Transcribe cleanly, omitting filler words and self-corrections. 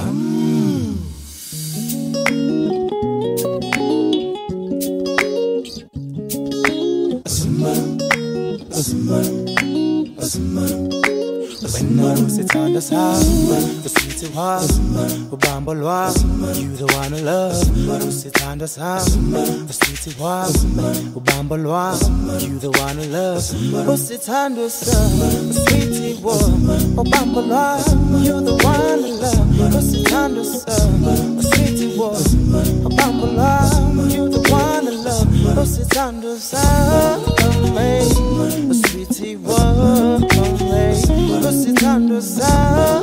Sit on the side, the sweetie was, Ubamba was, you the one I love. Sit on the side, the sweetie was, Ubamba was, you the one I love. Sit on the side, the sweetie was, Ubamba was, you the one I love. Sit on the side, the sweetie was, Ubamba was, you the one I love. Sit on the side, the sweetie was, sit on the side.